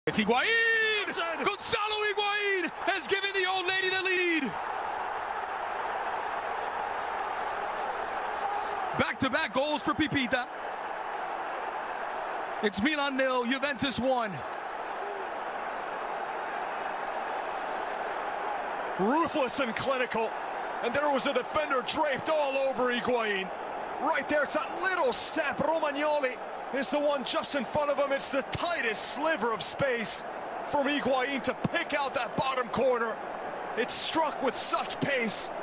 It's Higuain! Gonzalo Higuain has given the old lady the lead. Back-to-back goals for Pipita. It's Milan 0, Juventus 1. Ruthless and clinical. And there was a defender draped all over Higuain. Right there, it's that little step. Romagnoli is the one just in front of him. It's the tightest sliver of space from Higuain to pick out that bottom corner. It struck with such pace.